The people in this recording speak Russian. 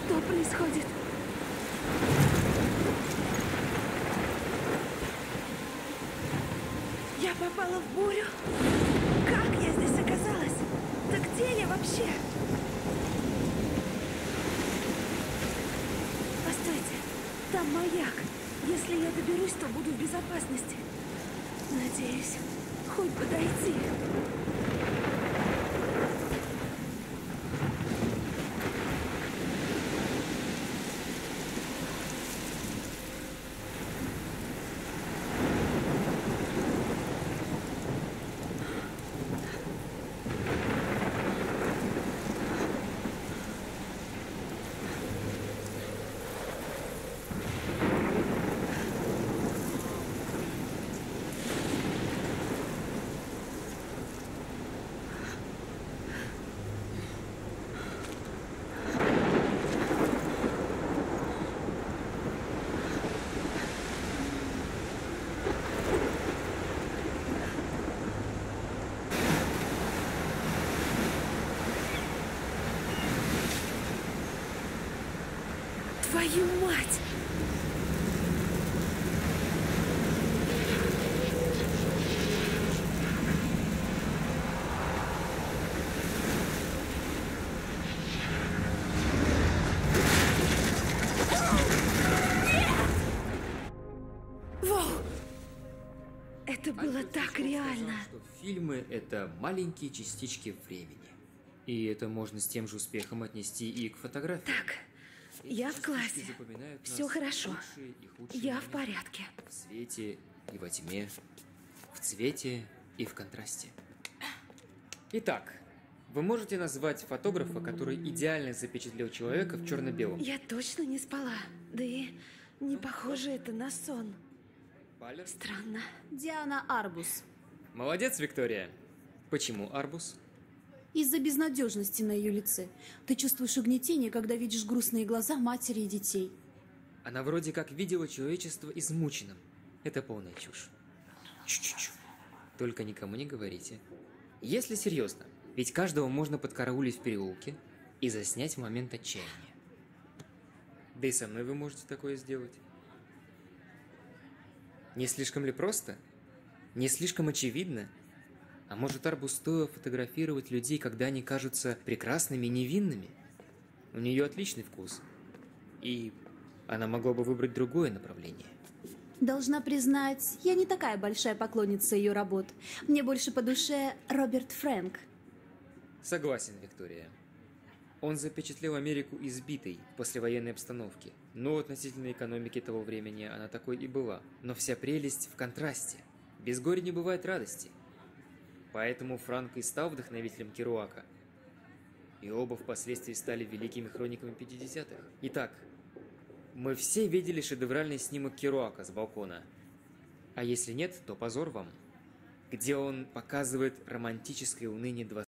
Что происходит? Я попала в бурю? Как я здесь оказалась? Да где я вообще? Постойте, там маяк. Если я доберусь, то буду в безопасности. Надеюсь, хоть бы дойти. Твою мать! Воу! Это было так реально. Сказал, что фильмы — это маленькие частички времени. И это можно с тем же успехом отнести и к фотографии. Так, я в классе. Все хорошо. Я в порядке. В свете и во тьме, в цвете и в контрасте. Итак, вы можете назвать фотографа, который идеально запечатлел человека в черно-белом? Я точно не спала. Да и не похоже это на сон. Палер? Странно. Диана Арбус. Молодец, Виктория. Почему Арбус? Из-за безнадежности на ее лице. Ты чувствуешь угнетение, когда видишь грустные глаза матери и детей. Она вроде как видела человечество измученным. Это полная чушь. Чу-чу-чу. Только никому не говорите. Если серьезно, ведь каждого можно подкараулить в переулке и заснять в момент отчаяния. Да и со мной вы можете такое сделать. Не слишком ли просто? Не слишком очевидно? А может, Арбус стоило фотографировать людей, когда они кажутся прекрасными и невинными? У нее отличный вкус. И она могла бы выбрать другое направление. Должна признать, я не такая большая поклонница ее работ. Мне больше по душе Роберт Фрэнк. Согласен, Виктория. Он запечатлел Америку избитой в послевоенной обстановке. Но относительно экономики того времени она такой и была. Но вся прелесть в контрасте. Без горя не бывает радости. Поэтому Франк и стал вдохновителем Керуака. И оба впоследствии стали великими хрониками 50-х. Итак, мы все видели шедевральный снимок Керуака с балкона. А если нет, то позор вам. Где он показывает романтическое уныние